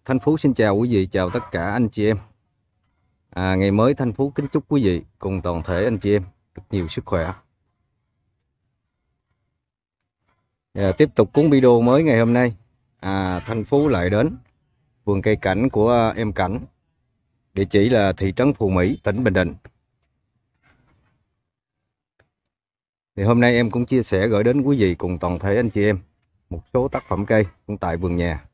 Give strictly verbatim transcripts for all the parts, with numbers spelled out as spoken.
Thanh Phú xin chào quý vị, chào tất cả anh chị em. À, ngày mới Thanh Phú kính chúc quý vị cùng toàn thể anh chị em được nhiều sức khỏe. À, tiếp tục cuốn video mới ngày hôm nay. À, Thanh Phú lại đến vườn cây cảnh của em Cảnh, địa chỉ là thị trấn Phù Mỹ, tỉnh Bình Định. Thì hôm nay em cũng chia sẻ gửi đến quý vị cùng toàn thể anh chị em một số tác phẩm cây cũng tại vườn nhà.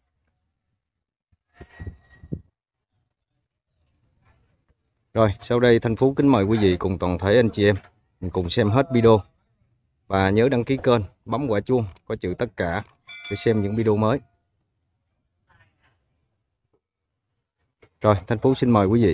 Rồi, sau đây Thanh Phú kính mời quý vị cùng toàn thể anh chị em mình cùng xem hết video. Và nhớ đăng ký kênh, bấm quả chuông có chữ tất cả để xem những video mới. Rồi, Thanh Phú xin mời quý vị.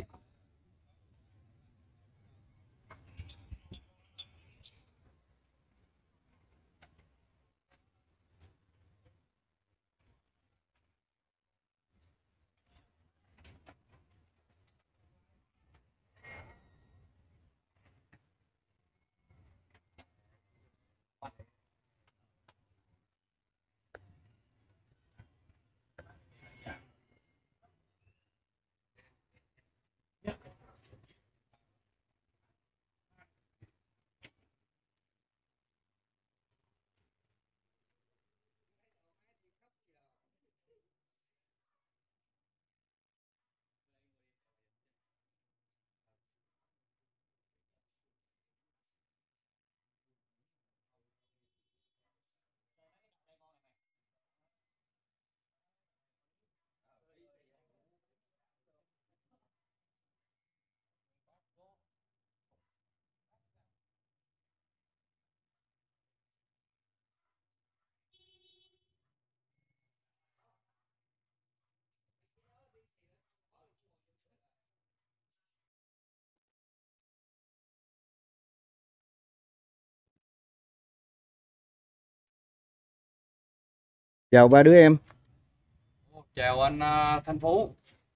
Chào ba đứa em. Chào anh uh, Thanh Phú,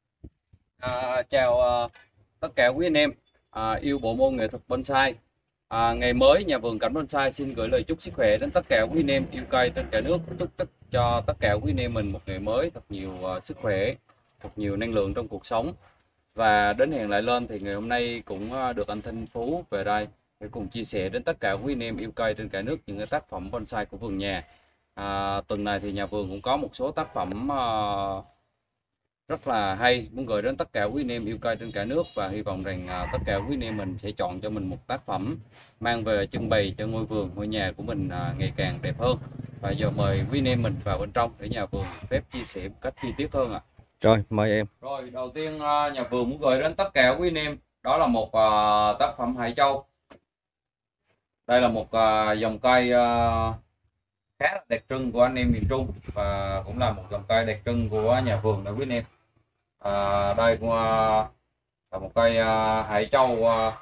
à, chào uh, tất cả quý anh em uh, yêu bộ môn nghệ thuật bonsai. À, ngày mới nhà vườn Cảnh Bonsai xin gửi lời chúc sức khỏe đến tất cả quý anh em yêu cây trên cả nước. Chúc tất cho tất cả quý anh em mình một ngày mới thật nhiều uh, sức khỏe, thật nhiều năng lượng trong cuộc sống. Và đến hẹn lại lên thì ngày hôm nay cũng uh, được anh Thanh Phú về đây để cùng chia sẻ đến tất cả quý anh em yêu cây trên cả nước những cái tác phẩm bonsai của vườn nhà. À, tuần này thì nhà vườn cũng có một số tác phẩm uh, rất là hay muốn gửi đến tất cả quý anh em yêu cây trên cả nước, và hy vọng rằng à, tất cả quý anh em mình sẽ chọn cho mình một tác phẩm mang về trưng bày cho ngôi vườn, ngôi nhà của mình à, ngày càng đẹp hơn. Và giờ mời quý anh em mình vào bên trong để nhà vườn phép chia sẻ một cách chi tiết hơn ạ. À. Rồi, mời em. Rồi, đầu tiên à, nhà vườn muốn gửi đến tất cả quý anh em đó là một à, tác phẩm Hải Châu. Đây là một à, dòng cây à, khá là đặc trưng của anh em miền Trung, và cũng là một dòng cây đặc trưng của nhà vườn đó quý anh em. À, đây cũng à, là một cây à, Hải Châu à,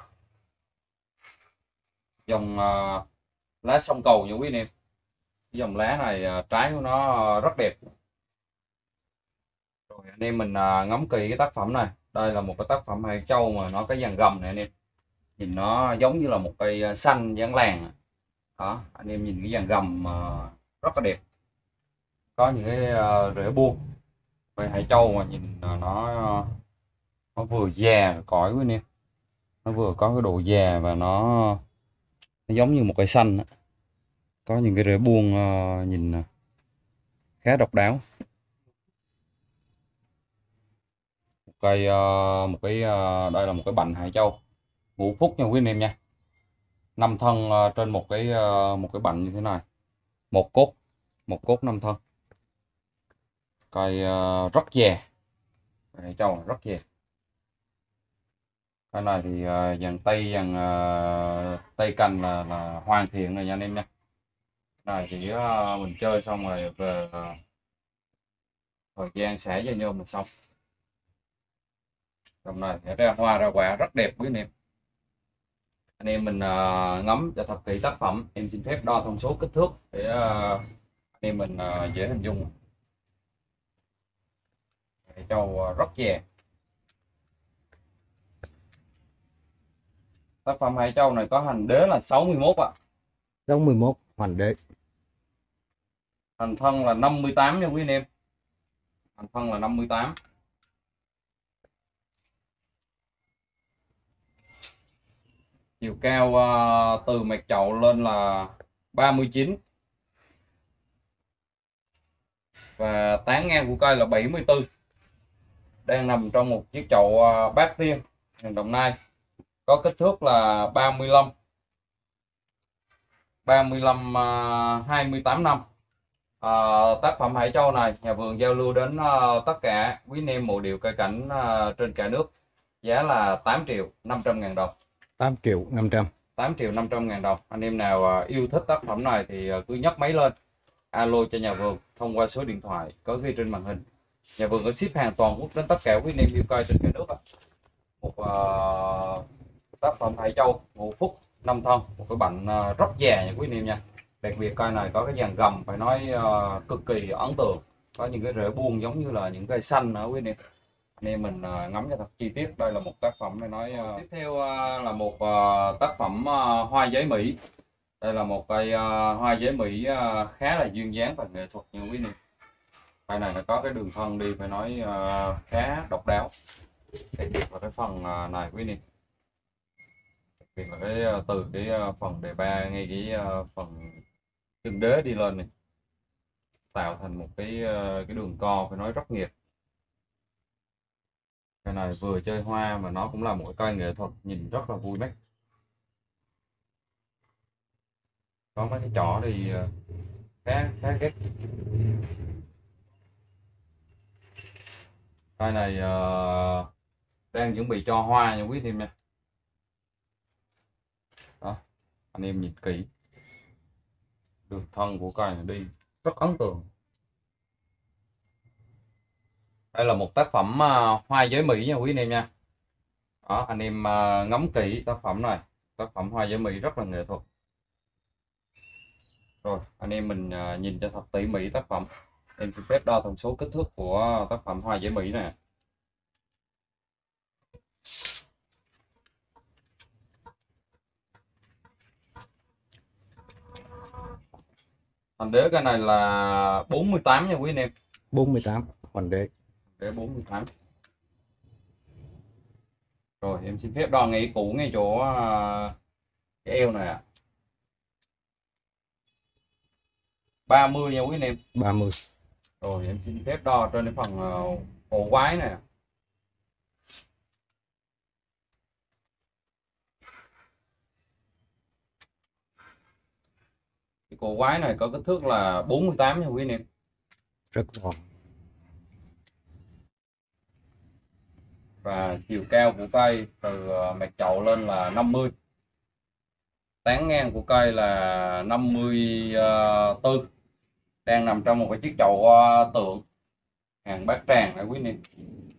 dòng à, lá sông cầu nha quý anh em. Cái dòng lá này à, trái của nó rất đẹp. Rồi anh em mình à, ngắm kỹ cái tác phẩm này. Đây là một cái tác phẩm Hải Châu mà nó cái dàn gầm này anh em. Nhìn nó giống như là một cây xanh dáng làng. Đó, anh em nhìn cái dàn gầm à, rất là đẹp. Có những cái à, rễ buông. Cây Hải Châu mà nhìn à, nó nó vừa già cõi quý anh em, nó vừa có cái độ già và nó, nó giống như một cây xanh đó. Có những cái rễ buông uh, nhìn khá độc đáo. Một cây uh, một cái uh, đây là một cái bành Hải Châu ngũ phúc nha quý anh em nha, năm thân uh, trên một cái uh, một cái bành như thế này, một cốt một cốt năm thân, cây uh, rất già, Hải Châu rất già. Cái này thì uh, dàn tây dàn uh, tây cành là, là hoàn thiện rồi nha anh em nha. Này thì uh, mình chơi xong rồi về uh, thời gian xả cho nhôm mình xong. Trong này sẽ ra hoa ra quả rất đẹp quý anh em. Anh em mình uh, ngắm cho thật kỹ tác phẩm. Em xin phép đo thông số kích thước để uh, anh em mình uh, dễ hình dung. Để cho uh, rất già. Tác phẩm Hải Châu này có hành đế là sáu mươi mốt ạ. À. sáu mươi mốt hoành đế. Hành thân là năm mươi tám nha quý anh em. Thành thân là năm mươi tám. Chiều cao uh, từ mặt chậu lên là ba mươi chín. Và tán ngang của cây là bảy mươi tư. Đang nằm trong một chiếc chậu uh, Bát Tiên, hàng Đồng Nai. Có kích thước là ba mươi lăm, ba mươi lăm uh, hai mươi tám năm. Uh, tác phẩm Hải Châu này nhà vườn giao lưu đến uh, tất cả quý anh em mộ điều cây cảnh uh, trên cả nước. Giá là tám triệu năm trăm ngàn đồng. tám triệu năm trăm. tám triệu năm trăm ngàn đồng. Anh em nào uh, yêu thích tác phẩm này thì uh, cứ nhấc máy lên alo cho nhà vườn thông qua số điện thoại có ghi trên màn hình. Nhà vườn có ship hàng toàn quốc đến tất cả quý anh em yêu cây trên cả nước. Một uh, tác phẩm Hải Châu ngũ phúc năm thân, một cái bệnh uh, rất già nha quý anh em nha. Đặc biệt cây này có cái dàn gầm phải nói uh, cực kỳ ấn tượng, có những cái rễ buông giống như là những cây xanh nữa quý anh em. Anh em mình uh, ngắm cho thật chi tiết. Đây là một tác phẩm này nói uh, tiếp theo uh, là một uh, tác phẩm uh, hoa giấy Mỹ. Đây là một cây uh, hoa giấy Mỹ uh, khá là duyên dáng và nghệ thuật như quý anh em. Cây này nó có cái đường thân đi phải nói uh, khá độc đáo. Đặc biệt là cái phần uh, này quý anh em. Đặc biệt là cái uh, từ cái uh, phần đề ba ngay cái uh, phần chân đế đi lên này, tạo thành một cái uh, cái đường co phải nói rất nghiệp. Cái này vừa chơi hoa mà nó cũng là một cái cây nghệ thuật nhìn rất là vui mắt. Có mấy cái chỏ thì uh, khá khá ghét. Cây này uh, đang chuẩn bị cho hoa nha quý anh em nha. Đó, anh em nhìn kỹ đường thân của cây này đi rất ấn tượng. Đây là một tác phẩm uh, hoa giấy Mỹ nha quý anh em nha. Đó, anh em uh, ngắm kỹ tác phẩm này, tác phẩm hoa giấy Mỹ rất là nghệ thuật. Rồi anh em mình uh, nhìn cho thật tỉ mỉ tác phẩm. Em xin phép đo thông số kích thước của tác phẩm hoa giấy Mỹ này. Thành đế cái này là bốn mươi tám nha quý anh em. bốn mươi tám hoành đế. Đế bốn mươi tám. Rồi em xin phép đo ngay cũ ngay chỗ uh, cái eo này ạ. À. ba mươi nha quý anh em. ba mươi. Rồi em xin phép đo trên cái phần uh, cổ quái này. Cái cổ quái này có kích thước là bốn mươi tám nha quý anh em. Rất gọn. Và chiều cao của cây từ mặt chậu lên là năm mươi. Tán ngang của cây là năm mươi tư. Đang nằm trong một cái chiếc chậu tượng hàng Bát Tràng này quý anh em.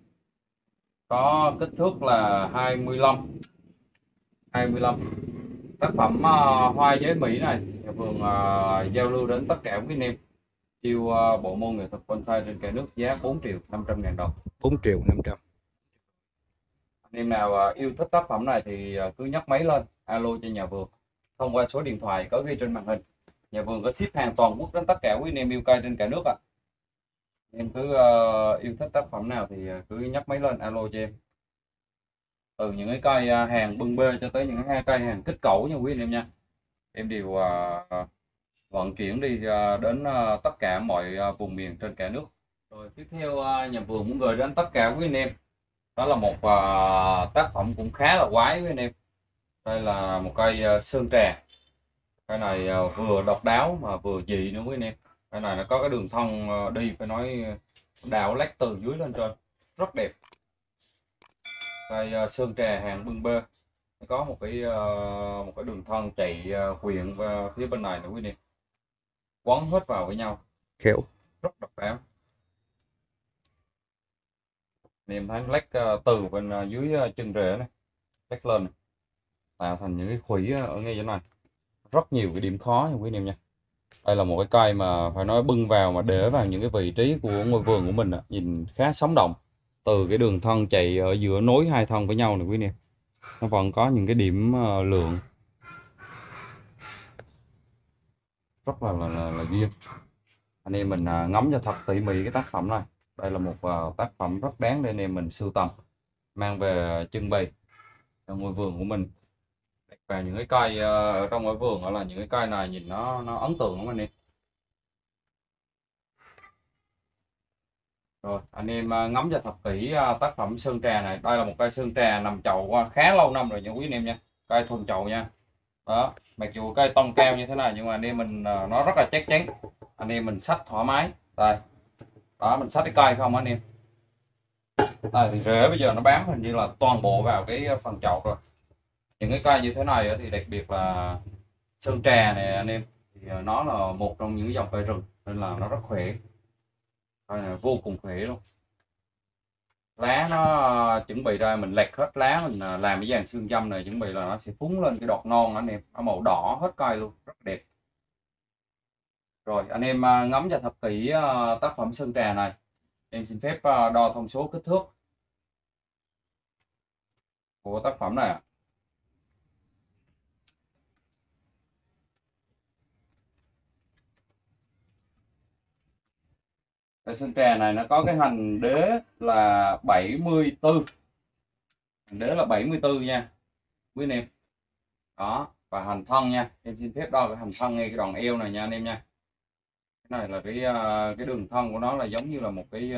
Có kích thước là hai mươi lăm. hai mươi lăm. Tác phẩm uh, hoa giấy Mỹ này nhà vườn uh, giao lưu đến tất cả quý anh em yêu uh, bộ môn nghệ thuật bonsai trên cả nước. Giá bốn triệu năm trăm ngàn đồng. bốn triệu năm trăm. Anh em nào uh, yêu thích tác phẩm này thì uh, cứ nhấc máy lên alo cho nhà vườn thông qua số điện thoại có ghi trên màn hình. Nhà vườn có ship hàng toàn quốc đến tất cả quý anh em yêu cây trên cả nước ạ. À. Em cứ uh, yêu thích tác phẩm nào thì uh, cứ nhấc máy lên alo cho em. Từ những cái cây uh, hàng bưng bê cho tới những cái cây hàng kích cẩu nha quý anh em nha. Em đều uh, vận chuyển đi uh, đến uh, tất cả mọi uh, vùng miền trên cả nước. Rồi tiếp theo uh, nhà vườn muốn gửi đến tất cả quý anh em, đó là một uh, tác phẩm cũng khá là quái quý anh em. Đây là một cây uh, sơn trà. Cây này uh, vừa độc đáo mà vừa dị nữa quý anh em. Cây này nó có cái đường thân uh, đi phải nói đào lách từ dưới lên trên rất đẹp. Cây uh, sơn trà hàng bưng bê, có một cái uh, một cái đường thân chạy uh, quyện vào phía bên này nữa quý anh em, quấn hết vào với nhau Khéo. rất độc đáo. Em thấy lách uh, từ bên uh, dưới uh, chân rễ này lách lên này, tạo thành những cái khuỷu ở ngay chỗ này, rất nhiều cái điểm khó nha quý anh em nha. Đây là một cái cây mà phải nói bưng vào mà để vào những cái vị trí của ngôi vườn của mình, nhìn khá sống động. Từ cái đường thân chạy ở giữa nối hai thân với nhau này quý anh em, nó vẫn có những cái điểm uh, lượng rất là là, là, là duyên. Anh em mình uh, ngắm cho thật tỉ mỉ cái tác phẩm này. Đây là một uh, tác phẩm rất đáng để anh em mình sưu tầm, mang về trưng bày ở ngôi vườn của mình. Và những cái cây uh, ở trong ngôi vườn, đó là những cái cây này nhìn nó nó ấn tượng lắm anh em. Rồi anh em uh, ngắm cho thật kỹ uh, tác phẩm sơn trà này. Đây là một cây sơn trà nằm chậu uh, khá lâu năm rồi nha quý anh em nha, cây thuần chậu nha. Đó, mặc dù cây tông cao như thế này nhưng mà anh em mình uh, nó rất là chắc chắn, anh em mình xách thoải mái. Đây, đó, mình xách cái cây không anh em. Đây thì rễ bây giờ nó bám hình như là toàn bộ vào cái phần chậu rồi. Những cái cây như thế này thì đặc biệt là sơn trà này anh em, thì nó là một trong những dòng cây rừng nên là nó rất khỏe, cây này vô cùng khỏe luôn. Lá nó chuẩn bị ra mình lẹt hết lá, mình làm cái dàn xương dâm này chuẩn bị là nó sẽ phúng lên cái đọt non anh em, nó màu đỏ hết cây luôn, rất đẹp. Rồi anh em ngắm cho thật kỹ tác phẩm sơn trà này. Em xin phép đo thông số kích thước của tác phẩm này. Cây sơn trà này nó có cái hành đế là bảy mươi tư, hành đế là bảy mươi tư nha quý anh em. Đó, và hành thân nha, em xin phép đo cái hành thân ngay cái đoạn eo này nha anh em nha. Cái này là cái cái đường thân của nó là giống như là một cái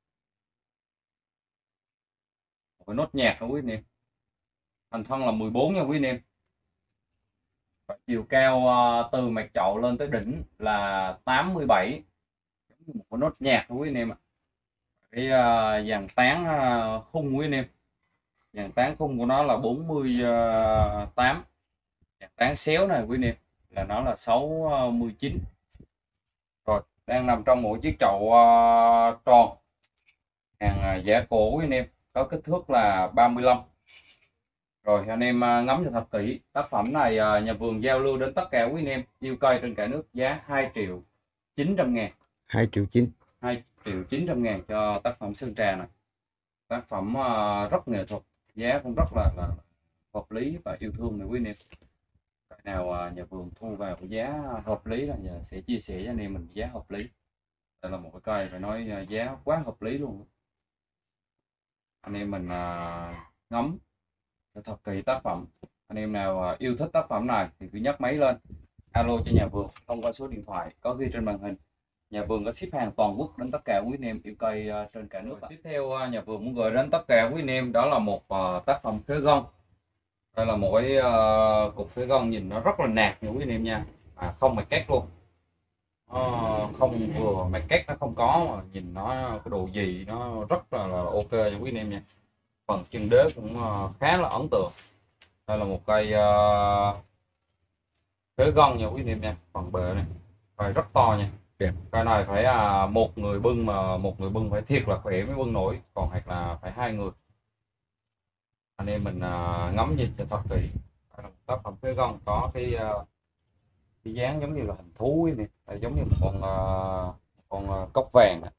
một cái nốt nhạc đó quý anh em. Hành thân là mười bốn nha quý anh em. Và chiều cao từ mặt chậu lên tới đỉnh là tám mươi bảy, giống như một cái nốt nhạc đó quý anh em ạ. Cái dàn tán khung quý anh em, dàn tán khung của nó là bốn mươi tám, dàn tán xéo này quý anh em là nó là sáu mươi chín. Rồi đang nằm trong một chiếc chậu uh, tròn hàng uh, giả cổ quý anh em, có kích thước là ba mươi lăm. Rồi anh em uh, ngắm cho thật kỹ tác phẩm này, uh, nhà vườn giao lưu đến tất cả quý anh em yêu cây trên cả nước giá hai triệu chín trăm ngàn. hai triệu chín, hai triệu chín trăm ngàn cho tác phẩm sơn trà này. Tác phẩm uh, rất nghệ thuật, giá cũng rất là, là hợp lý và yêu thương này quý anh em. Cái nào nhà vườn thu vào cái giá hợp lý là nhà sẽ chia sẻ cho anh em mình giá hợp lý. Đây là một cái cây phải nói giá quá hợp lý luôn. Anh em mình ngắm thật kỳ tác phẩm. Anh em nào yêu thích tác phẩm này thì cứ nhấc máy lên alo cho nhà vườn thông qua số điện thoại có ghi trên màn hình. Nhà vườn có ship hàng toàn quốc đến tất cả quý anh em yêu cây trên cả nước. Tiếp theo nhà vườn muốn gửi đến tất cả quý anh em đó là một tác phẩm khế gân. Đây là một cái uh, cục khế gân nhìn nó rất là nạc nha quý anh em nha, à, không mạch cắt luôn, nó không vừa mạch cắt nó không có, mà nhìn nó cái độ gì nó rất là, là ok nha quý anh em nha. Phần chân đế cũng uh, khá là ấn tượng. Đây là một cây uh, khế gân nha quý anh em nha, phần bề này phải rất to nha. đẹp. Cây này phải uh, một người bưng, mà một người bưng phải thiệt là khỏe mới bưng nổi, còn hoặc là phải hai người. Anh em mình uh, ngắm nhìn cho thật kỹ. Đây là một tác phẩm khế gân có cái uh, cái dáng giống như là hình thú này, đây, giống như một con uh, con uh, cốc vàng này.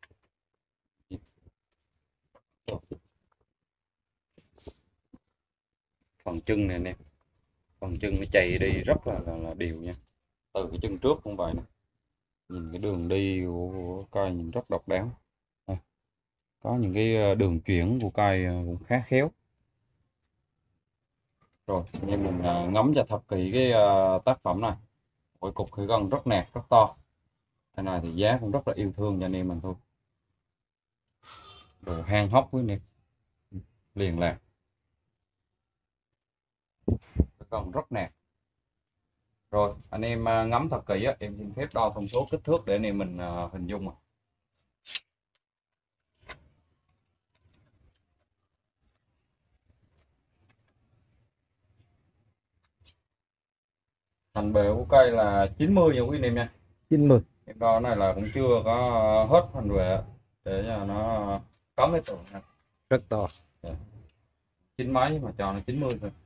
Phần chân này nè, phần chân nó chạy đi rất là, là, là đều nha, từ cái chân trước cũng vậy nè, nhìn cái đường đi của, của cây nhìn rất độc đáo. À, có những cái đường chuyển của cây cũng khá khéo. Rồi anh em mình uh, ngắm cho thật kỹ cái uh, tác phẩm này. Mỗi cục khế gân rất nạc rất to. Cái này thì giá cũng rất là yêu thương cho anh em mình thôi. Đồ hang hóc với anh em, liền lạc, còn rất nạc. Rồi anh em uh, ngắm thật kỹ á, em xin phép đo thông số kích thước để anh em mình uh, hình dung. À. Thành bề của cây là chín mươi nha quý anh em nha. chín mươi. Em đo này là cũng chưa có hết thành bề để cho nó có cái tượng nha. Rất to. Chín mấy mà cho nó chín mươi thôi.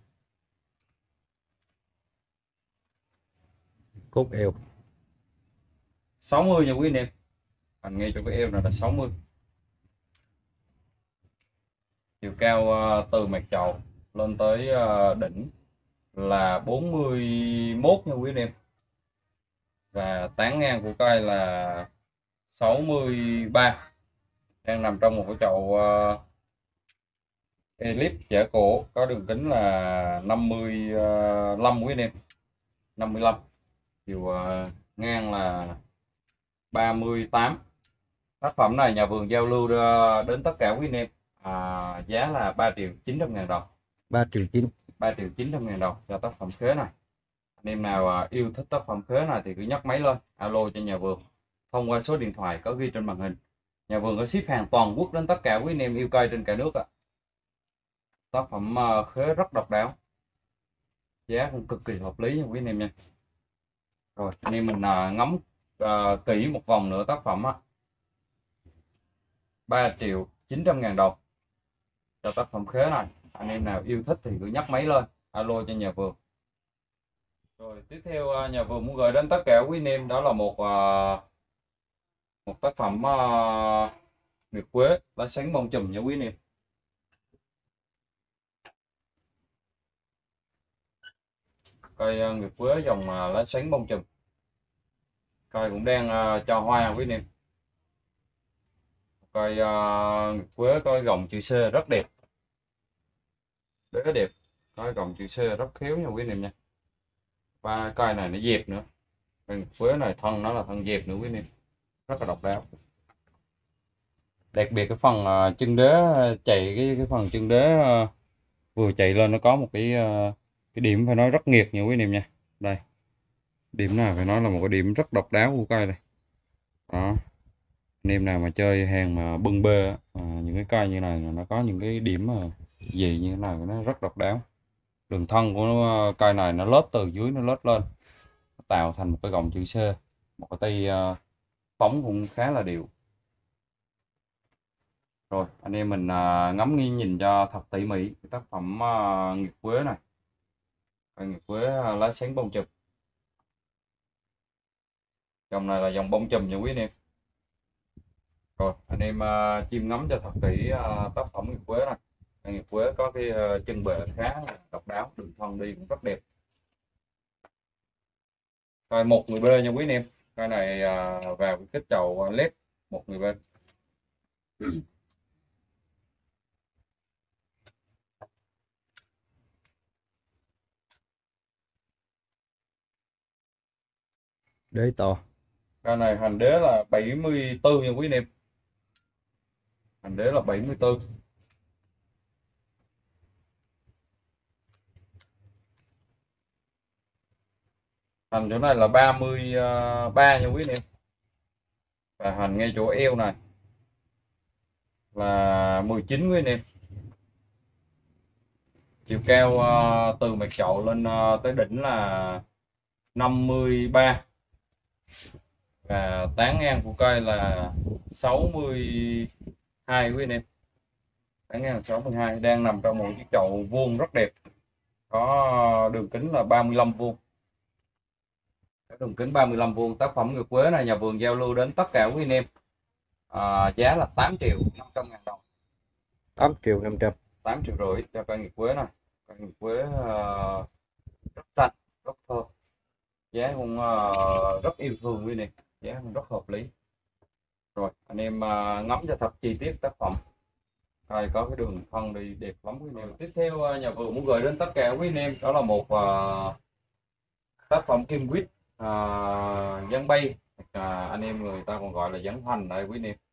Cốt eo sáu mươi nha quý anh em. Hành ngay cho cái eo này là sáu mươi. Chiều cao uh, từ mặt chậu lên tới uh, đỉnh là bốn mươi mốt nha quý anh em. Và tán ngang của cây là sáu mươi ba. đang nằm trong một cái chậu uh, Elip chả cổ, có đường kính là năm mươi lăm quý anh em, năm mươi lăm, chiều uh, ngang là ba mươi tám. Tác phẩm này nhà vườn giao lưu ờ, đến tất cả quý anh em, à, giá là ba triệu chín trăm ngàn đồng. ba triệu chín. ba triệu chín trăm ngàn đồng cho tác phẩm khế này. Anh em nào à, yêu thích tác phẩm khế này thì cứ nhấc máy lên alo cho nhà vườn thông qua số điện thoại có ghi trên màn hình. Nhà vườn có ship hàng toàn quốc đến tất cả quý anh em yêu cây trên cả nước ạ. Tác phẩm uh, khế rất độc đáo, giá cũng cực kỳ hợp lý nha quý anh em nha. Rồi anh em mình uh, ngắm uh, kỹ một vòng nữa tác phẩm á, ba triệu chín trăm ngàn đồng cho tác phẩm khế này. Anh em nào yêu thích thì cứ nhấc máy lên alo cho nhà vườn. Rồi tiếp theo nhà vườn muốn gửi đến tất cả quý anh em đó là một một tác phẩm uh, nguyệt quế lá sáng bông chùm nha quý anh em. Cây uh, nguyệt quế dòng uh, lá sáng bông chùm, cây cũng đang uh, cho hoa quý anh em. Cây uh, nguyệt quế có gồng chữ C rất đẹp, rất đẹp, có gồng chữ C rất khéo nha quý anh em nha. Và cây này nó dẹp nữa, cây nguyệt quế này thân nó là thân dẹp nữa quý anh em, rất là độc đáo. Đặc biệt cái phần uh, chân đế chạy cái cái phần chân đế uh, vừa chạy lên nó có một cái uh, cái điểm phải nói rất nghiệt nha quý anh em nha. Đây, điểm này phải nói là một cái điểm rất độc đáo của cây này. Đó, anh em nào mà chơi hàng mà bưng bê uh, những cái cây như này nó có những cái điểm mà gì như thế này nó rất độc đáo. Đường thân của nó, uh, cây này nó lết từ dưới nó lết lên, nó tạo thành một cái gồng chữ C, một cái tay uh, phóng cũng khá là đều. Rồi anh em mình uh, ngắm nghiêng nhìn cho thật tỉ mỉ cái tác phẩm uh, nguyệt quế này. Nguyệt quế uh, lá sáng bông chùm, dòng này là dòng bông chùm nha quý anh em. Rồi anh em uh, chiêm ngắm cho thật kỹ uh, tác phẩm nguyệt quế này. Nguyệt quế có cái uh, chân bề khá độc đáo, đường thân đi cũng rất đẹp. Rồi một người bê nha quý anh em, cái này uh, vào cái kích chậu uh, led một người bê. Đế to. Cái này hành đế là bảy mươi tư nha quý anh em, hành đế là bảy mươi tư. Hành chỗ này là ba mươi ba nha quý anh em, và hành ngay chỗ eo này là mười chín quý anh em. Chiều cao uh, từ mặt chậu lên uh, tới đỉnh là năm mươi ba, và tán ngang của cây là sáu mươi hai quý anh em. Tán ngang là sáu mươi hai, đang nằm trong một chiếc chậu vuông rất đẹp, có đường kính là ba mươi lăm vuông. Đường kính ba mươi lăm vuông. Tác phẩm nguyệt quế này nhà vườn giao lưu đến tất cả quý anh em, à, giá là tám triệu năm trăm ngàn đồng. tám triệu năm trăm. tám triệu rưỡi cho cây nguyệt quế này. Cây nguyệt quế uh, rất xanh, rất thơm, giá cũng uh, rất yêu thương quý anh em, giá cũng rất hợp lý. Rồi anh em uh, ngắm cho thật chi tiết tác phẩm. Đây có cái đường phân đi đẹp lắm quý anh em. Tiếp theo uh, nhà vườn muốn gửi đến tất cả quý anh em đó là một uh, tác phẩm kim quýt uh, dáng bay, uh, anh em người ta còn gọi là dáng hoành đây quý anh em.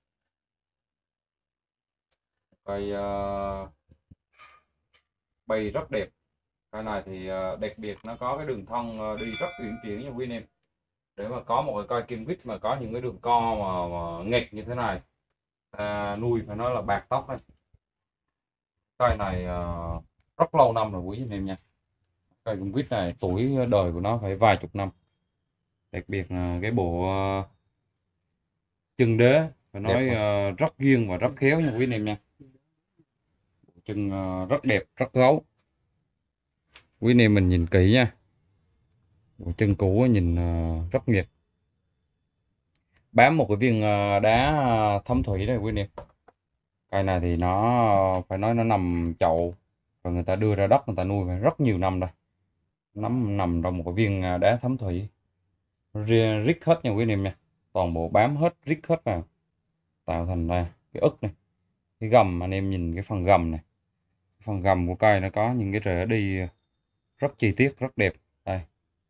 Cây uh, bay rất đẹp. Cái này thì uh, đặc biệt nó có cái đường thân uh, đi rất uyển chuyển nha quý anh em. Để mà có một cái cây kim quýt mà có những cái đường co mà, mà nghịch như thế này, à, nuôi phải nói là bạc tóc này. Cây này uh, rất lâu năm rồi quý anh em nha. Cây kim quýt này tuổi đời của nó phải vài chục năm. Đặc biệt là cái bộ uh, chân đế phải nói uh, rất nghiêng và rất khéo nha quý anh em nha. Chân uh, rất đẹp, rất gấu. Quý anh em mình nhìn kỹ nha, bộ chân cũ nhìn uh, rất nghiệt, bám một cái viên uh, đá uh, thấm thủy đây quý anh em. Cây này thì nó uh, phải nói nó nằm chậu rồi người ta đưa ra đất người ta nuôi phải rất nhiều năm rồi, nắm nằm trong một cái viên uh, đá thấm thủy, rít hết nha quý anh em nha, toàn bộ bám hết rít hết vào tạo thành ra cái ức này, cái gầm, anh em nhìn cái phần gầm này, phần gầm của cây nó có những cái rễ đi rất chi tiết, rất đẹp. Đây,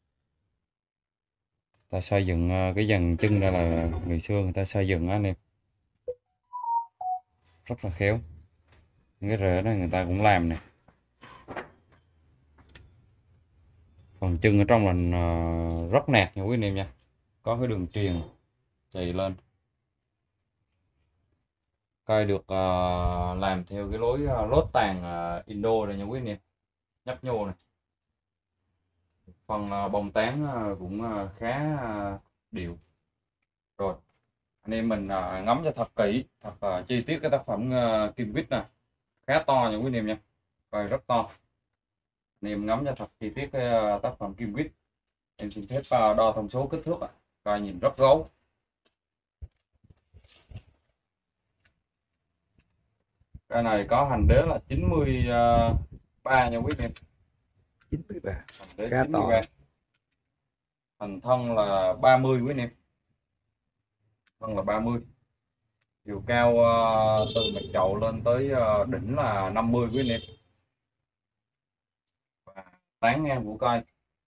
ta xây dựng ờ, cái dàn chân ra là người xưa người ta xây dựng á anh em, rất là khéo. Những cái rễ này người ta cũng làm nè. Phần chân ở trong là ờ, rất nạc nha quý anh em nha, có cái đường truyền chạy lên. Cây được ờ, làm theo cái lối ờ, lốt tàn ờ, Indo này nha quý anh em, nhấp nhô này. Phần ờ, bông tán ờ, cũng ờ, khá ờ, đều. Rồi anh em mình ờ, ngắm cho thật kỹ, thật ờ, chi tiết cái tác phẩm ờ, kim quýt này, khá to nha quý anh em nha, cây rất to. Anh em ngắm cho thật chi tiết cái ờ, tác phẩm kim quýt. Em xin phép ờ, đo thông số kích thước ạ. Cây nhìn rất gấu. Cây này có hành đế là chín mươi ba nha quý anh em. chín mươi ba, Hành đế khá chín mươi to. ba. Hành thân là ba mươi quý anh em. Thân là ba mươi. Chiều cao uh, từ mặt chậu lên tới uh, đỉnh là năm mươi quý anh em. Và tán ngang của cây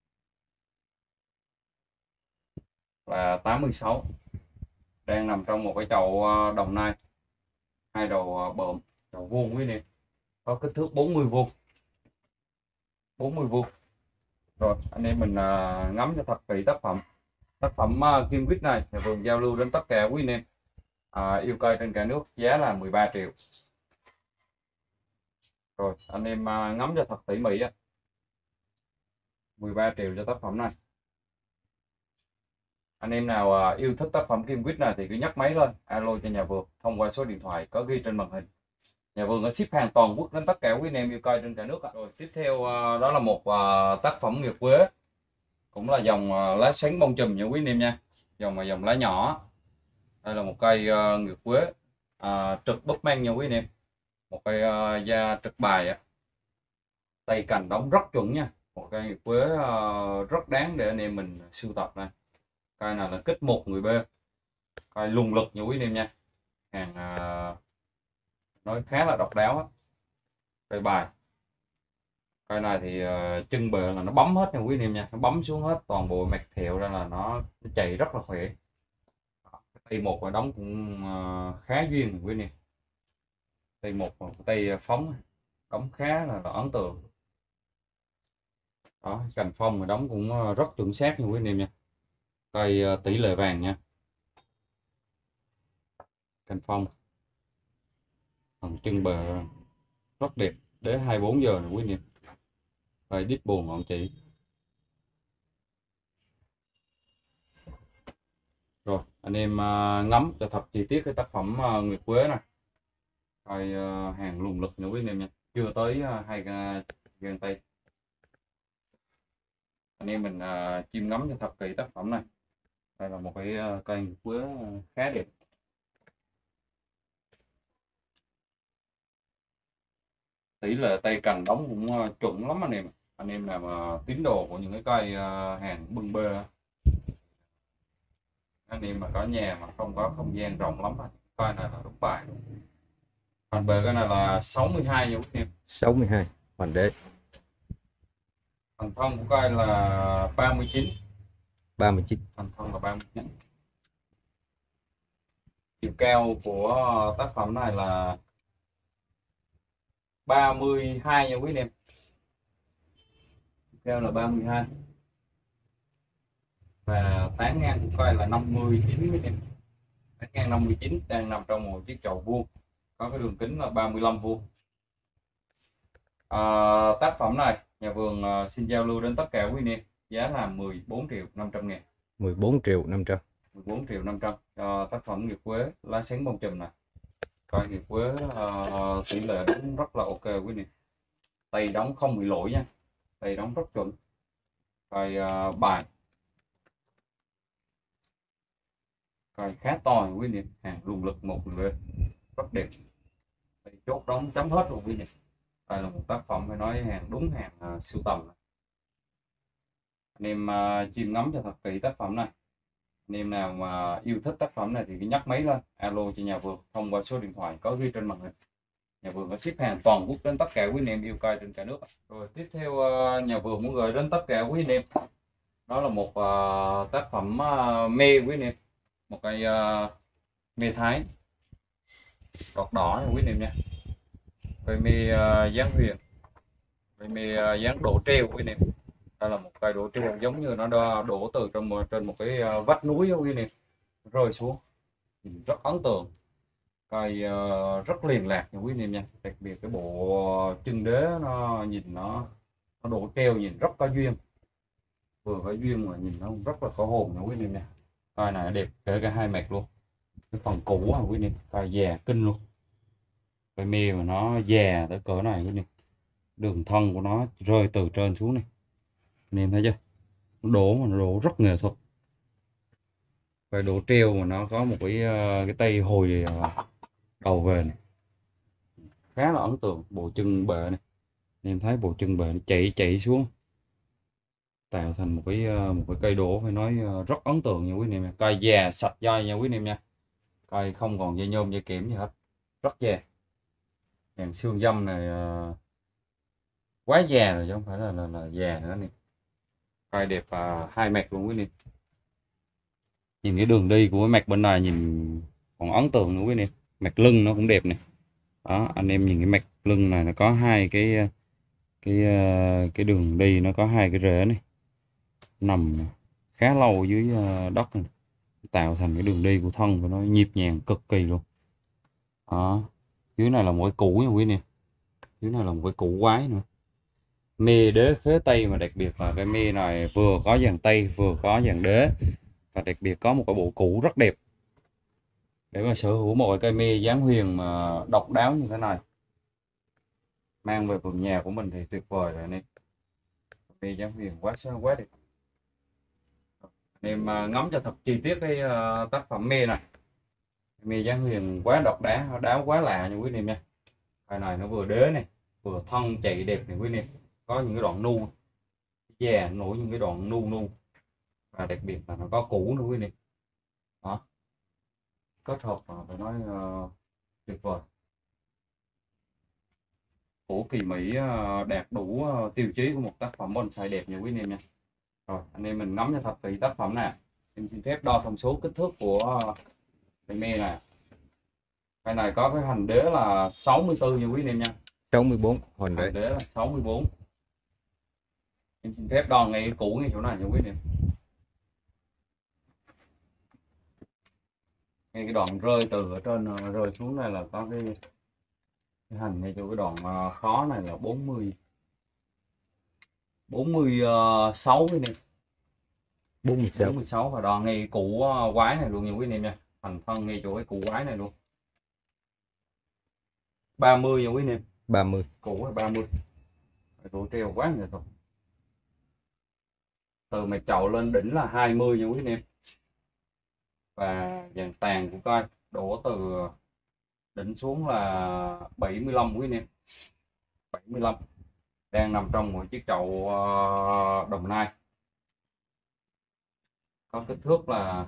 là tám mươi sáu. Đang nằm trong một cái chậu uh, đồng nai, hai đầu uh, bợm, chậu vuông quý anh em, có kích thước bốn mươi vuông. bốn mươi vuông. Rồi anh em mình uh, ngắm cho thật kỹ tác phẩm. Tác phẩm uh, kim quýt này nhà vườn giao lưu đến tất cả quý anh em à, yêu cây trên cả nước, giá là mười ba triệu. Rồi anh em uh, ngắm cho thật tỉ mỉ á, mười ba triệu cho tác phẩm này. Anh em nào uh, yêu thích tác phẩm kim quýt này thì cứ nhấc máy lên alo cho nhà vườn thông qua số điện thoại có ghi trên màn hình. Nhà vườn có ship hàng toàn quốc đến tất cả quý anh em yêu cây trên cả nước. Rồi tiếp theo uh, đó là một uh, tác phẩm nguyệt quế, cũng là dòng uh, lá sánh bông chùm nha quý anh em nha, dòng là dòng lá nhỏ. Đây là một cây uh, nguyệt quế uh, trực búp mang nha quý anh em, một cây uh, da trực bài á, tay cành đóng rất chuẩn nha, một cây nguyệt quế uh, rất đáng để anh em mình sưu tập này. Cây này là kích một người B, cây lùng lực nha quý anh em nha, hàng uh, nói khá là độc đáo á. Cây bài, cây này thì uh, chân bề là nó bấm hết nha quý anh em nha, nó bấm xuống hết toàn bộ mạch thẹo ra là nó, nó chạy rất là khỏe. Tay một và đóng cũng uh, khá duyên quý anh em, tay một tay phóng đóng khá là, là ấn tượng. Đó, cành phong mà đóng cũng uh, rất chuẩn xác nha quý anh em nha, cây uh, tỷ lệ vàng nha. Cành phong, phần chân bề rất đẹp, đế hai mươi bốn giờ này quý anh em, cây đít buồn ngọn chỉ. Rồi anh em uh, ngắm cho thật chi tiết cái tác phẩm uh, nguyệt quế này, cây uh, hàng lùng lực nữa quý anh em nha, chưa tới uh, hai gang tay. Anh em mình uh, chiêm ngắm cho thật kỹ tác phẩm này. Đây là một cái uh, cây nguyệt quế uh, khá đẹp. Tỷ lệ tay cành đóng cũng uh, chuẩn lắm anh em. Anh em nào mà tín đồ của những cái cây uh, hàng bưng bê, anh em mà có nhà mà không có không gian rộng lắm, coi này là đúng bài. Phần bề cái này là sáu mươi hai nha quý em. sáu mươi hai hoành đế. Phần thân của cây là ba mươi chín. ba mươi chín. Phần thân là ba mươi chín. Chiều cao của tác phẩm này là ba mươi hai nha quý em. Chiều cao là ba mươi hai. Và tán ngang của cây là năm mươi chín quý em. Tán ngang năm mươi chín, đang nằm trong một chiếc chậu vuông, có cái đường kính là ba mươi lăm vuông. À, tác phẩm này nhà vườn uh, xin giao lưu đến tất cả quý anh em, giá là mười bốn triệu năm trăm ngàn. mười bốn triệu năm trăm. mười bốn triệu năm trăm cho tác phẩm nguyệt quế lá sáng bông chùm này. Coi nguyệt quế uh, tỷ lệ đóng rất là ok quý anh em, tay đóng không bị lỗi nha, tay đóng rất chuẩn. Coi uh, bài, coi khá to quý anh em, hàng lùng lực một người rất đẹp, tay chốt đóng chấm hết luôn quý anh em. Đây là một tác phẩm phải nói hàng đúng hàng uh, sưu tầm. Anh em uh, chiêm ngắm cho thật kỹ tác phẩm này. Anh em nào mà yêu thích tác phẩm này thì cứ nhắc máy lên alo cho nhà vườn thông qua số điện thoại có ghi trên màn hình. Nhà vườn có ship hàng toàn quốc đến tất cả quý anh em yêu cây trên cả nước. Rồi tiếp theo nhà vườn muốn gửi đến tất cả quý anh em đó là một uh, tác phẩm uh, mê quý anh em, một cây uh, mê thái đọt đỏ nha quý anh em nha, cây mê uh, dáng huyền, cây mê uh, dáng đổ treo quý anh em. Đây là một cây đổ treo giống như nó đo, đổ từ trong một, trên một cái uh, vách núi quý anh em rơi xuống, rất ấn tượng. Cây uh, rất liền lạc nha quý anh em nha, đặc biệt cái bộ chân đế nó nhìn nó nó đổ treo nhìn rất có duyên, vừa có duyên mà nhìn nó rất là có hồn nha quý anh em nha. Cây này đẹp kể cả hai mặt luôn, cái phần cũ à quý anh em, cây già kinh luôn, cây mê mà nó già tới cỡ này quý anh em, đường thân của nó rơi từ trên xuống này anh em thấy chưa, nó đổ mà nó đổ rất nghệ thuật. Cây đổ treo mà nó có một cái cái tay hồi đầu về này, khá là ấn tượng. Bộ chân bệ này anh em thấy, bộ chân bệ chạy chạy xuống tạo thành một cái một cái cây đổ phải nói rất ấn tượng nha quý anh em. Cây già sạch dây nha quý anh em nha, cây không còn dây nhôm dây kiểm gì hết, rất già. Hàng xương dâm này quá già rồi chứ không phải là là, là già nữa nè. Cây đẹp à, hai mặt luôn quý anh em. Nhìn cái đường đi của cái mặt bên này nhìn còn ấn tượng nữa quý anh em, mặt lưng nó cũng đẹp này. Đó anh em nhìn cái mặt lưng này nó có hai cái cái cái đường đi, nó có hai cái rễ này nằm khá lâu dưới đất này, tạo thành cái đường đi của thân của nó nhịp nhàng cực kỳ luôn. Đó dưới này là một cái củ nha quý anh em, dưới này là một cái củ quái nữa, mê đế khế tây, mà đặc biệt là cái mê này vừa có dàn tây vừa có dàn đế, và đặc biệt có một cái bộ củ rất đẹp. Để mà sở hữu một cái cây mê dáng huyền mà độc đáo như thế này, mang về vườn nhà của mình thì tuyệt vời rồi anh em. Mê dáng huyền quá sáng quá đẹp. Anh em ngắm cho thật chi tiết cái tác phẩm mê này, mê dáng huyền quá độc đáo, đáo quá lạ nha quý anh em nha. Cây này nó vừa đế này vừa thân chạy đẹp này quý anh em, có những cái đoạn nu già nổi những cái đoạn nu nu, và đặc biệt là nó có củ nữa quý anh em. Đó kết hợp mà phải nói uh, tuyệt vời. Củ kỳ mỹ uh, đạt đủ uh, tiêu chí của một tác phẩm bonsai đẹp nha quý anh em nha. Rồi anh em mình ngắm cho thật kỹ tác phẩm này. Em xin phép đo thông số kích thước của uh, cây me này. Cây này có cái hành đế là sáu mươi tư nha quý anh em nha. sáu mươi tư hoành đế. Hành đế là sáu mươi tư. Em xin phép đo ngay cái củ ngay chỗ này nha quý anh em. Ngay cái đoạn rơi từ ở trên rơi xuống này là có cái, cái hành ngay chỗ cái đoạn khó này là bốn mươi bốn mươi sáu quý anh em. bốn mươi sáu và đo ngay củ quái này luôn nha quý anh em nha. Thành thân ngay chỗ cái củ quái này luôn. ba mươi nha quý anh em. ba mươi. Củ là ba mươi. Độ treo quá nghệ thuật. Từ mặt chậu lên đỉnh là hai mươi nha quý anh em. Và dàn tàn của coi đổ từ đỉnh xuống là bảy mươi lăm quý anh em. bảy mươi lăm. Đang nằm trong một chiếc chậu Đồng Nai. Có kích thước là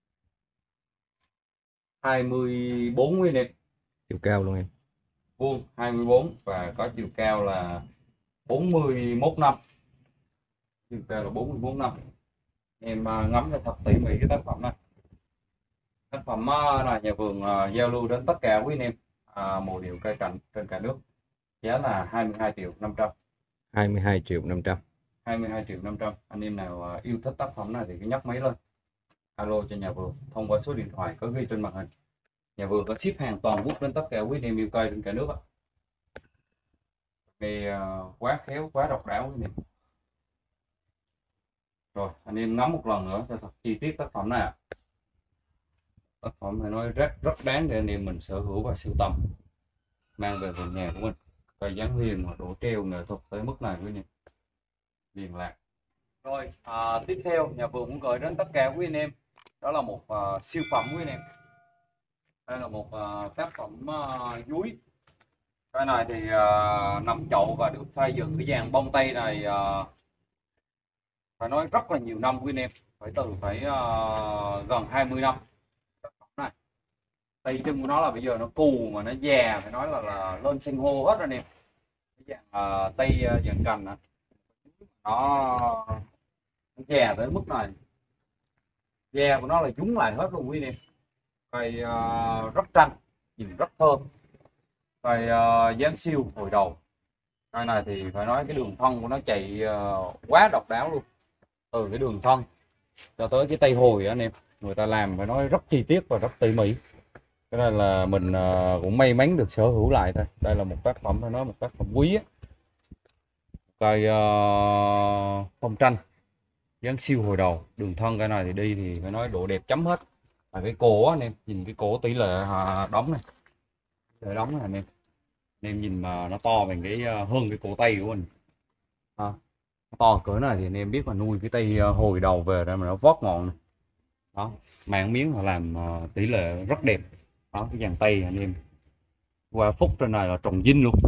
hai mươi tư quý anh em. Chiều cao luôn em. Vuông hai mươi tư và có chiều cao là bốn mươi mốt năm. Chiều cao là bốn mươi mốt năm. Em ngắm cho thật tỉ mỉ cái tác phẩm này. Tác phẩm là nhà vườn uh, giao lưu đến tất cả quý anh em uh, mùa điều cây cảnh trên cả nước. Giá là hai mươi hai triệu năm trăm. hai mươi hai triệu năm trăm. hai mươi hai triệu năm trăm. Anh em nào uh, yêu thích tác phẩm này thì cứ nhấc máy lên alo cho nhà vườn thông qua số điện thoại có ghi trên màn hình. Nhà vườn có ship hàng toàn quốc đến tất cả quý anh em yêu cây trên cả nước. Về uh, quá khéo quá độc đáo quý anh em. Rồi anh em ngắm một lần nữa cho thật chi tiết tác phẩm này. Tác phẩm phải nói rất rất đáng để anh em mình sở hữu và sưu tầm, mang về vườn nhà của mình. Cây dáng huyền mà đổ treo nghệ thuật tới mức này quý anh em, liền lạc. Rồi à, tiếp theo nhà vườn muốn gửi đến tất cả quý anh em đó là một uh, siêu phẩm quý anh em. Đây là một uh, tác phẩm uh, dúi. Cái này thì uh, nằm chậu và được xây dựng cái dàn bông tây này uh, phải nói rất là nhiều năm quý anh em. phải từ phải uh, gần hai mươi năm. Này, tay chân của nó là bây giờ nó cù mà nó già, phải nói là là lên san hô hết anh em. Cái dạng uh, tay uh, dạng cành nó nó già tới mức này, da của nó là dúng lại hết luôn quý anh em. Cây uh, rất tranh, nhìn rất thơm. Cây uh, dáng siêu hồi đầu. Cây này thì phải nói cái đường thân của nó chạy uh, quá độc đáo luôn. Từ cái đường thân cho tới cái tay hồi anh em, người ta làm phải nói rất chi tiết và rất tỉ mỉ. Cái này là mình uh, cũng may mắn được sở hữu lại thôi. Đây là một tác phẩm, phải nói một tác phẩm quý á. Cây uh, phong tranh dáng siêu hồi đầu, đường thân cái này thì đi thì phải nói độ đẹp chấm hết. Và cái cổ anh em nhìn cái cổ tỷ lệ à, đóng này, để đóng này anh em, anh em nhìn mà nó to bằng cái hơn cái cổ tay của mình à, nó to cỡ này thì anh em biết mà nuôi cái tay hồi đầu về đây mà nó vót ngọn này. Đó, mảng miếng họ làm uh, tỷ lệ rất đẹp. Đó, cái dàn tay anh em qua phúc trên này là trồng dinh luôn.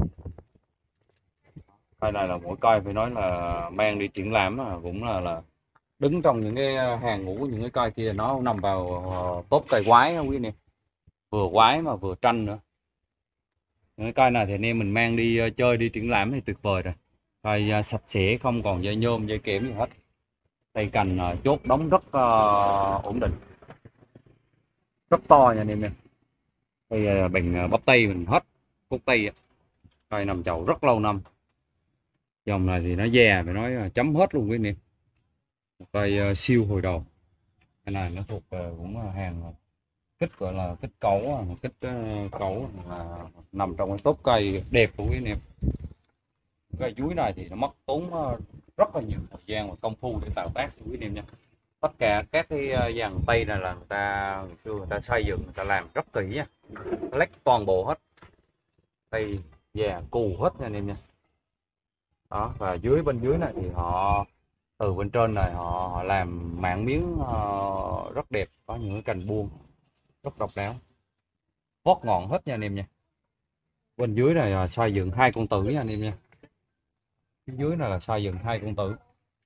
Cây này là mỗi cây phải nói là mang đi triển lãm cũng là là đứng trong những cái hàng ngũ, những cái cây kia nó nằm vào uh, top cây quái quý anh em, vừa quái mà vừa tranh nữa. Những cái cây này thì anh em mình mang đi uh, chơi đi triển lãm thì tuyệt vời rồi. Cây uh, sạch sẽ, không còn dây nhôm dây kẽm gì hết. Tay cành uh, chốt đóng rất uh, ổn định, rất to nha anh em nha. Đây uh, bằng uh, bắp tay mình hết cốt tay. Cây nằm chậu rất lâu năm. Dòng này thì nó già phải nói uh, chấm hết luôn quý anh em. Cây uh, siêu hồi đầu. Cái này nó thuộc uh, cũng uh, hàng kích gọi là kích cấu, kích uh, cấu là nằm trong cái top cây đẹp của quý anh em. Cây chuối này thì nó mất tốn uh, rất là nhiều thời gian và công phu để tạo tác cho quý anh em nha. Tất cả các cái uh, dàn tay này là người ta người xưa người ta xây dựng, người ta làm rất kỹ nha, lách toàn bộ hết, tay già cù hết nha anh em nha. Đó, và dưới bên dưới này thì họ từ bên trên này họ, họ làm mảng miếng uh, rất đẹp, có những cái cành buông rất độc đáo, vót ngọn hết nha anh em nha. Bên dưới này uh, xây dựng hai con tử nha anh em nha. Phía dưới này là xây dựng hai con tử,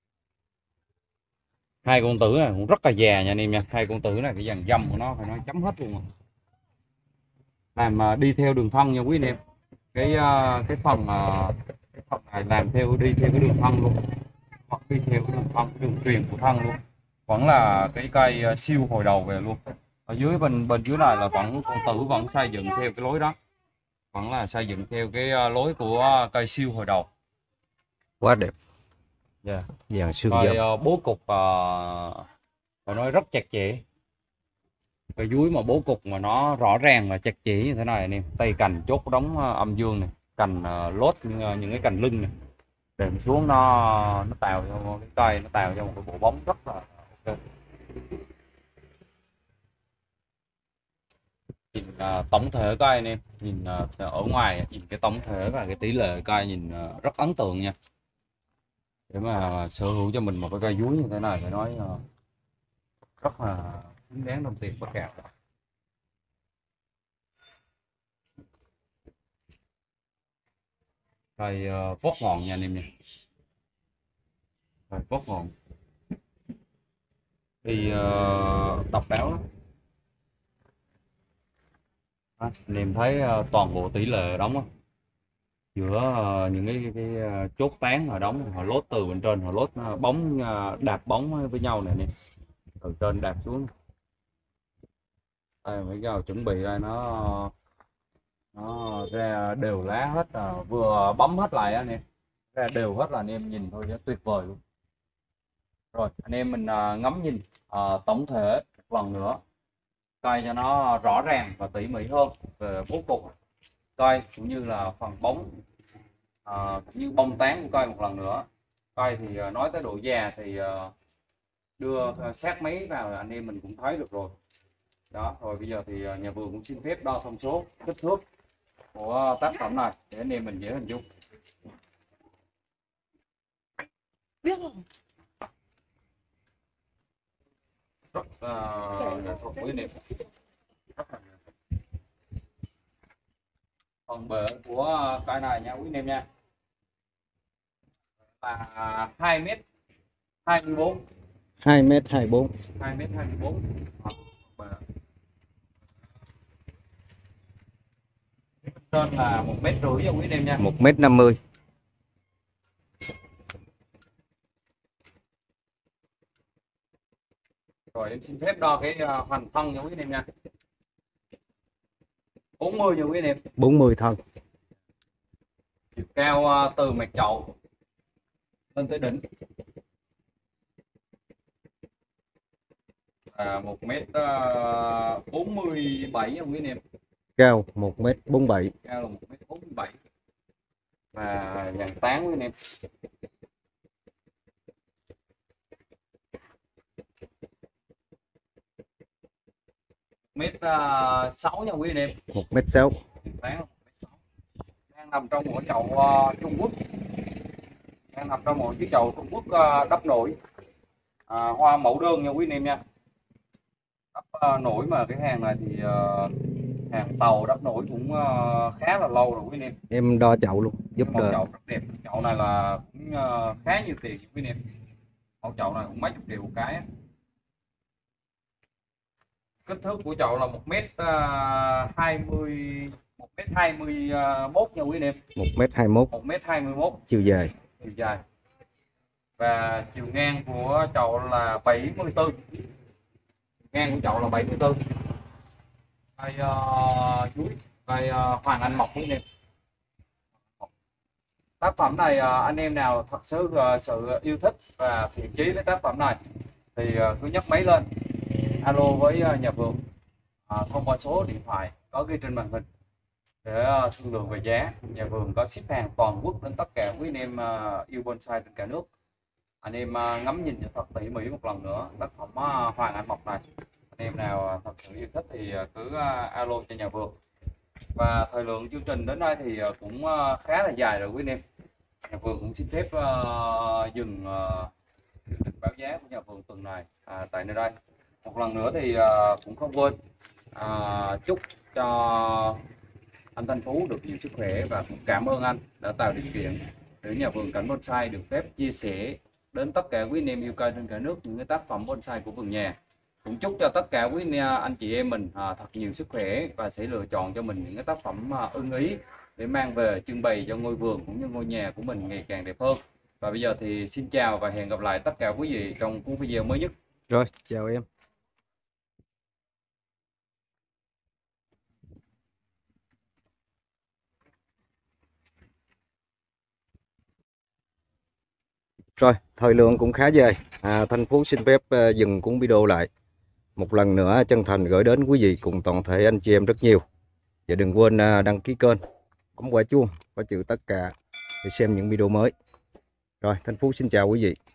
hai con tử này cũng rất là già nha anh em nha. Hai con tử này cái dàn dâm của nó phải nói chấm hết luôn, làm uh, đi theo đường thân nha quý anh em. Cái uh, cái phần uh, cái phần này làm theo đi theo cái đường thân luôn, hoặc đi theo cái đường thân, cái đường truyền của thân luôn. Vẫn là cái cây uh, siêu hồi đầu về luôn. Ở dưới bên bên dưới này là vẫn con tử vẫn xây dựng theo cái lối đó, vẫn là xây dựng theo cái uh, lối của uh, cây siêu hồi đầu. Quá đẹp. Yeah. Dàn xương Cây dâm. uh, bố cục uh, phải nói rất chặt chẽ. Cái dưới mà bố cục mà nó rõ ràng và chặt chẽ như thế này anh em. Tay cành chốt đóng uh, âm dương này, cành uh, lốt những, uh, những cái cành lưng này, đệm xuống nó nó tạo cho cái cây nó tạo cho một cái bộ bóng rất là ok. Nhìn uh, tổng thể cây anh em, nhìn uh, ở ngoài nhìn cái tổng thể và cái tỷ lệ cây nhìn uh, rất ấn tượng nha. Để mà sở hữu cho mình một cái cây dúi như thế này phải nói uh, rất là xứng đáng đồng tiền bất cả. Cây uh, vót ngọn nha anh em nha. Cây vót ngọn thì uh, độc đáo lắm. Đó, anh em thấy uh, toàn bộ tỷ lệ đóng đó. Giữa uh, những cái, cái uh, chốt tán họ đóng, họ lốt từ bên trên, họ lốt uh, bóng uh, đạp bóng với nhau này nè, từ trên đạp xuống. Đây mấy cái chuẩn bị đây nó nó ra đều lá hết, à, vừa bấm hết lại anh em, ra đều hết là anh em nhìn thôi tuyệt vời luôn. Rồi anh em mình uh, ngắm nhìn uh, tổng thể một lần nữa coi cho nó rõ ràng và tỉ mỉ hơn về bố cục coi cũng như là phần bóng, uh, cũng như bông tán của coi một lần nữa. Coi thì uh, nói tới độ già thì uh, đưa uh, sát máy vào anh em mình cũng thấy được rồi. Đó, rồi bây giờ thì uh, nhà vườn cũng xin phép đo thông số kích thước của tác phẩm này để anh em mình dễ hình dung. Biết không? Rất nghệ thuật quý niệm. Phần bệ của cái này nha quý anh em nha là hai mét hai mươi bốn, hai mét hai mươi bốn. hai mét hai mươi bốn. Trên là một mét rưỡi nha quý anh em nha. một mét năm mươi. Rồi em xin phép đo cái uh, hoành thân nha quý anh em nha. bốn mươi nha quý anh em. bốn mươi thân. Chiều cao uh, từ mặt chậu lên tới đỉnh à, một mét bốn mươi bảy nha quý anh em. Cao một mét bốn mươi bảy. Cao là một mét bốn mươi bảy. Và dàn tán quý anh em. Mét sáu nha quý anh em. một mét sáu. Đang nằm trong một chậu uh, Trung Quốc, đang nằm trong một chiếc chậu Trung Quốc uh, đắp nổi à, hoa mẫu đơn nha quý anh em nha. Đắp uh, nổi mà cái hàng này thì uh, hàng tàu đắp nổi cũng uh, khá là lâu rồi quý anh em. Em đo chậu luôn giúp Mẫu đỡ. chậu rất đẹp. Chậu này là cũng uh, khá nhiều tiền quý anh em. Mẫu chậu này cũng mấy chục triệu một cái. Kích thước của chậu là một mét hai mươi, một mét hai mươi mốt nha quý anh em. một mét hai mươi mốt. một mét hai mươi mốt chiều dài. chiều dài. Và chiều ngang của chậu là bảy mươi tư. Ngang của chậu là bảy mươi tư. Cây uh, chuối, cây uh, Hoàng Anh mọc quý anh em. Tác phẩm này uh, anh em nào thật sự uh, sự yêu thích và thiện chí với tác phẩm này thì uh, cứ nhấc máy lên alo với uh, nhà vườn uh, thông qua số điện thoại có ghi trên màn hình để uh, thương lượng về giá. Nhà vườn có ship hàng toàn quốc đến tất cả quý anh em uh, yêu bonsai trên cả nước. Anh em uh, ngắm nhìn cho thật tỉ mỉ một lần nữa tác phẩm uh, Hoàng Anh mọc này. Anh em nào uh, thật sự yêu thích thì uh, cứ uh, alo cho nhà vườn. Và thời lượng chương trình đến đây thì uh, cũng uh, khá là dài rồi quý anh em. Nhà vườn cũng xin phép uh, dừng uh, chương trình báo giá của nhà vườn tuần này à, tại nơi đây. Một lần nữa thì uh, cũng không quên uh, chúc cho anh Thanh Phú được nhiều sức khỏe và cũng cảm ơn anh đã tạo điều kiện để nhà vườn cảnh bonsai được phép chia sẻ đến tất cả quý anh em yêu cây trên cả nước những cái tác phẩm bonsai của vườn nhà. Cũng chúc cho tất cả quý anh chị em mình à, thật nhiều sức khỏe và sẽ lựa chọn cho mình những cái tác phẩm à, ưng ý để mang về trưng bày cho ngôi vườn cũng như ngôi nhà của mình ngày càng đẹp hơn. Và bây giờ thì xin chào và hẹn gặp lại tất cả quý vị trong cuốn video mới nhất. Rồi, chào em. Rồi, thời lượng cũng khá dài. À, Thanh Phú xin phép uh, dừng cuốn video lại. Một lần nữa chân thành gửi đến quý vị cùng toàn thể anh chị em rất nhiều. Và đừng quên uh, đăng ký kênh, bấm quả chuông có chữ tất cả để xem những video mới. Rồi, Thanh Phú xin chào quý vị.